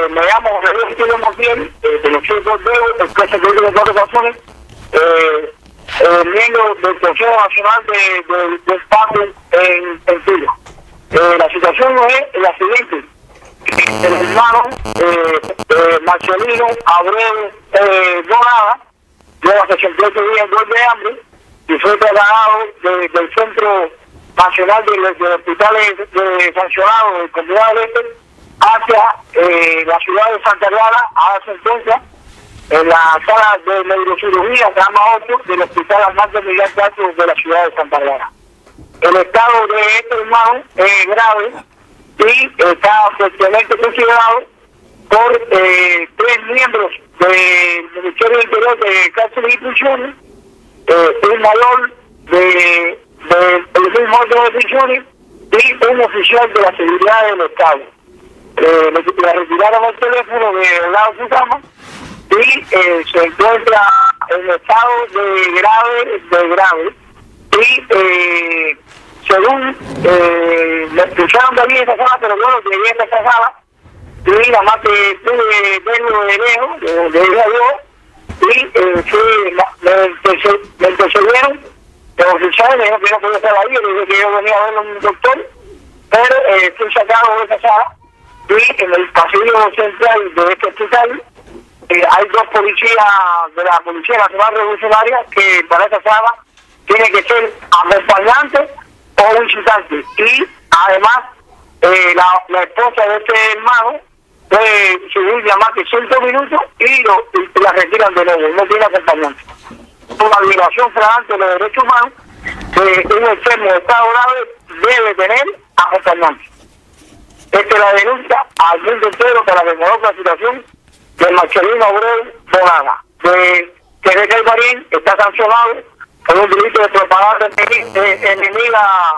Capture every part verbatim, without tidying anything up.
Eh, me llamo José Luis Montiel, eh, conocido por Diego, el presidente de cuatro razones, eh, eh, miembro del Consejo Nacional de, de, de Estado en, en Chile. Eh, la situación es la siguiente: el hermano eh, eh, Marcelino Abreu eh, Donada lleva sesenta y ocho días en huelga de hambre y fue trasladado de, del Centro Nacional de, de, de Hospitales de Sancionados del Condado del Este hacia eh, la ciudad de Santa Clara. Ahora se encuentra en la sala de neurocirugía, se llama ocho, del Hospital Armando Miguel Castro de la ciudad de Santa Clara. El estado de este hermano es grave y está fuertemente considerado por eh, tres miembros del Ministerio del Interior de Cárceles y Prisiones, eh, un mayor de, de, del mismo orden de prisiones y un oficial de la seguridad del Estado. Eh, le, le retiraron el teléfono del lado de su cama y eh, se encuentra en estado de grave, de grave y eh, según eh, me escucharon de allí en esa sala, pero bueno, llegué a esa sala y nada más que pude verlo de lejos, de donde ella yo, y eh, fui, me intercedieron los oficiales, me dijeron que no podía estar ahí, yo dije que yo venía a verlo a un doctor, pero eh, fui sacado de esa sala y en el pasillo central de este hospital eh, hay dos policías de la Policía Nacional Revolucionaria que para esa sala tiene que ser acompañante o visitante, y además eh, la, la esposa de este hermano puede subir ya más que cinco minutos y, lo, y la retiran de nuevo, no tiene acompañante. Una violación flagrante de los derechos humanos que un enfermo de estado grave debe tener acompañante. Esta es la denuncia al mundo entero para que conozca la situación del Marcelino Abreu Donada, de que de Barín está sancionado por un delito de propaganda enemiga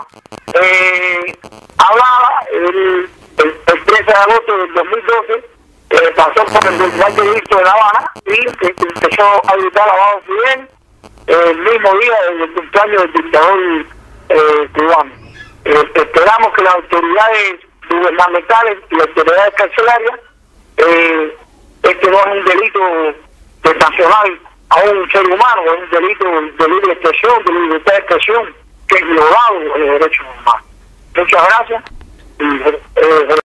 eh, hablada. El, el, el trece de agosto del dos mil doce eh, pasó por el Tribunal de Derecho de La Habana y eh, empezó a gritar abajo Fidel eh, el mismo día del cumpleaños del dictador eh, cubano. Eh, esperamos que las autoridades gubernamentales y las autoridades carcelarias, eh, este no es un delito de sancionar a un ser humano, es un delito de libre expresión, de libertad de expresión, que es violado de los derechos humanos. Muchas gracias. Y, eh,